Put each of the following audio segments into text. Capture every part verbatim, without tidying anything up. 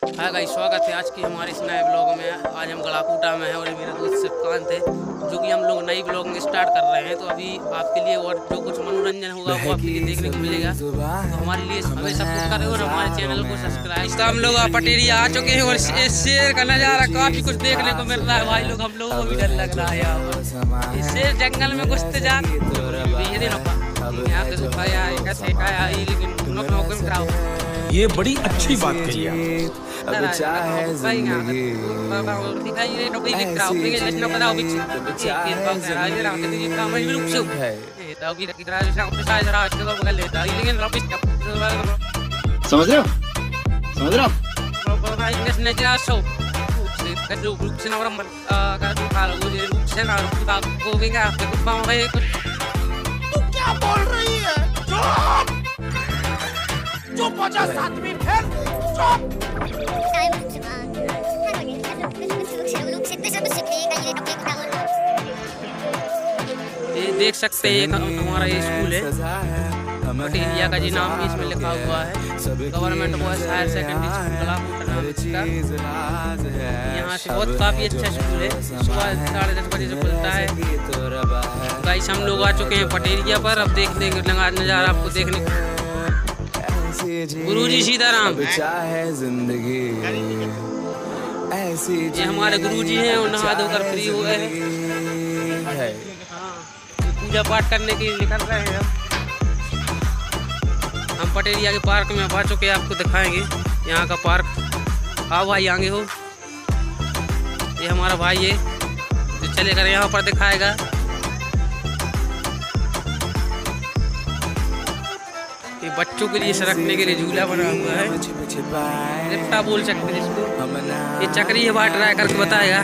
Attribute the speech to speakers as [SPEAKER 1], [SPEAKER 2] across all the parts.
[SPEAKER 1] Hi guys, स्वागत है आज की हमारे इस नए ब्लॉग में। आज हम गड़ाकूटा में हैं और ये मेरा दोस्त शिवकांत है, जो कि हम लोग नई ब्लॉगिंग स्टार्ट कर रहे हैं। तो अभी आपके लिए और जो कुछ मनोरंजन होगा वो आपके लिए देखने को मिलेगा। तो हमारे लिए हमें सपोर्ट करें और हमारे चैनल को सब्सक्राइब। तो हम लोग पटेरिया आ चुके हैं और इस शेर का नज़ारा काफ़ी कुछ देखने को मिल रहा है भाई लोग। हम लोगों को भी डर लग रहा है यहाँ। इस शेर जंगल में घुसते जान
[SPEAKER 2] ये बड़ी अच्छी बात कही है।
[SPEAKER 3] अब चाहे जिंदगी
[SPEAKER 4] समझ रहे हो समझ रहे हो
[SPEAKER 3] तू क्या बोल रही है? चुप चुप हो जा सातवीं फिर चुप।
[SPEAKER 1] ये देख सकते हैं हमारा ये स्कूल है, पटेरिया का जी नाम भी इसमें लिखा हुआ है। Government boys higher secondary school Galakuta नाम इसका। यहाँ से बहुत काफ़ी अच्छा स्कूल है। सुबह साढ़े दस बजे से खुलता है। गाइस हम लोग आ चुके हैं पटेरिया पर। अब देख देंगे लगा नज़ारा आपको देखने को। गुरुजी सीताराम ये हमारे गुरुजी हैं और नहा धोकर फ्री हुए हैं। पूजा पाठ करने के लिए निकल रहे हैं। हम पटेरिया के पार्क में आ चुके हैं, आपको दिखाएंगे यहाँ का पार्क। आओ भाई आगे हो। ये हमारा भाई है जो चलेकर यहाँ पर दिखाएगा। ये बच्चों के लिए सरकने के लिए झूला बना हुआ है, लिफ्टा बोल सकते हैं इसको। ये चक्री है, बाहर ट्राई करके बताएगा।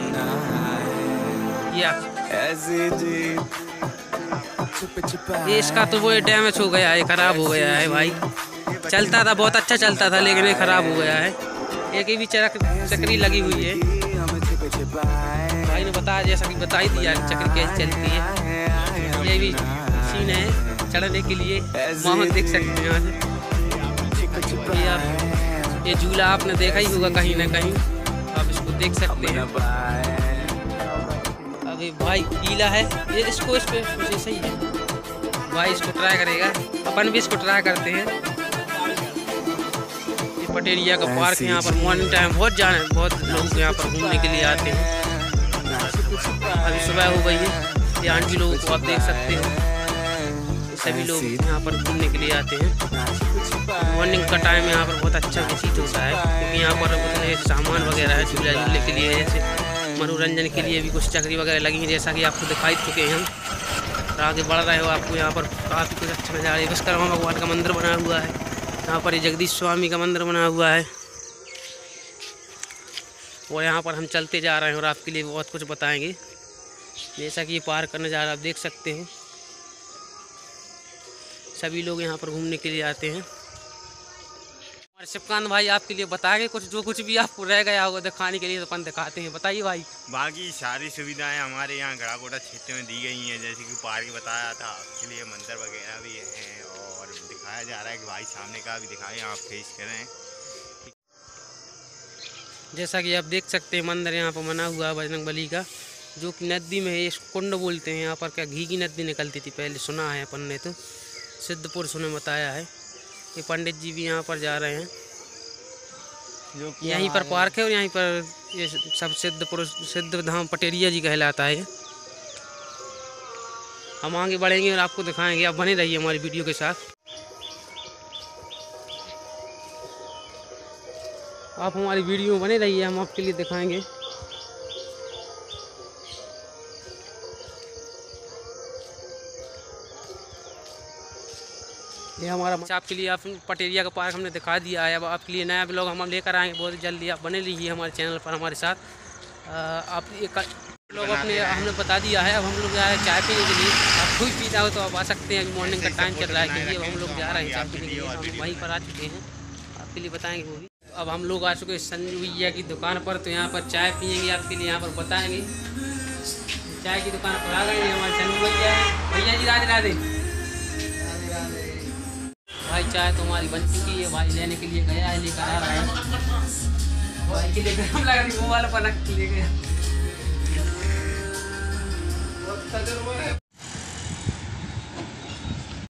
[SPEAKER 1] ये इसका तो वो डैमेज हो गया है, खराब हो गया है भाई। चलता था, बहुत अच्छा चलता था, लेकिन ये खराब हो गया है। एक ही भी चरक चक्री लगी हुई है। भाई ने बताया, जैसा कि बताई दिया चक्री कैसे चलती है। ये भी सीन है चढ़ने के लिए, वहाँ देख सकते हैं। ये आप ये झूला आपने देखा ही होगा कहीं ना कहीं, आप इसको देख सकते हैं। अभी भाई गीला है ये, इसको इस पे सही है भाई, इसको ट्राई करेगा। अपन भी इसको ट्राई करते हैं। ये पटेरिया का पार्क है। यहाँ पर मॉर्निंग टाइम बहुत जाने बहुत लोग यहाँ पर घूमने के लिए आते हैं। अभी सुबह हो गई है। ये आंटी लोगों को आप देख सकते हो, सभी लोग यहाँ पर घूमने के लिए आते हैं। मॉर्निंग का टाइम यहाँ पर बहुत अच्छा विजिट होता है, क्योंकि यहाँ पर उतने सामान वगैरह है झूला झूलने के लिए। जैसे मनोरंजन के लिए भी कुछ चक्री वगैरह लगी हैं, जैसा कि आपको दिखाई चुके हैं। हम आगे बढ़ रहे हो, आपको यहाँ पर काफ़ी कुछ अच्छा नज़ारा है। विश्वकर्मा भगवान का मंदिर बना हुआ है यहाँ पर। ये जगदीश स्वामी का मंदिर बना हुआ है और यहाँ पर हम चलते जा रहे हैं और आपके लिए बहुत कुछ बताएंगे। जैसा कि ये पार्क का नज़ारा आप देख सकते हो, सभी लोग यहाँ पर घूमने के लिए आते हैं। हमारे शिवकांत भाई आपके लिए बताएंगे कुछ, जो कुछ भी आपको रह गया होगा दिखाने के लिए, तो अपन दिखाते हैं। बताइए भाई।
[SPEAKER 5] बाकी सारी सुविधाएं हमारे यहाँ गड़ाकूटा क्षेत्र में दी गई हैं, जैसे कि पार्क बताया था आपके लिए, मंदिर वगैरह भी हैं और दिखाया जा रहा है कि भाई सामने का भी दिखाएं, आप फेस करें।
[SPEAKER 1] जैसा कि आप देख सकते हैं मंदिर यहाँ पर बना हुआ है बजरंग बली का, जो कि नदी में है। इसको कुंड बोलते हैं। यहाँ पर क्या घी की नदी निकलती थी पहले, सुना है अपन ने, तो सिद्ध पुरुषों ने बताया है। ये पंडित जी भी यहाँ पर जा रहे हैं। यहीं पर पार्क है और यहीं पर ये सब सिद्ध पुरुष सिद्ध धाम पटेरिया जी कहलाता है। हम आगे बढ़ेंगे और आपको दिखाएंगे। आप बने रहिए हमारी वीडियो के साथ। आप हमारी वीडियो में बने रहिए, हम आपके लिए दिखाएंगे। ये हमारा आपके लिए आप पटेरिया का पार्क हमने दिखा दिया है। अब आपके लिए नया ब्लॉग हम लेकर आएंगे बहुत जल्दी। आप बने रहिए हमारे चैनल पर हमारे साथ। आप एक लोग अपने हमने बता दिया है। अब हम लोग जा रहे हैं चाय पीने के लिए। आप कोई पीना हो तो आप आ सकते हैं। अभी मॉर्निंग का टाइम चल रहा है, क्योंकि अब हम लोग जा रहे हैं चाय पीने के लिए। हम वहीं पर आ चुके हैं, आपके लिए बताएंगे वो भी। अब हम लोग आ चुके हैं संजू भैया की दुकान पर, तो यहाँ पर चाय पियेंगे, आपके लिए यहाँ पर बताएँगे। चाय की दुकान पर आ गए हैं हमारे संजू भैया। भैया जी राधे राधे। भाई चाय तो हमारी बन चुकी है, भाई लेने के लिए गया है, लेकर आ रहा है। भाई के लिए गरम लग रही, वो वाला पलक के लिए गया।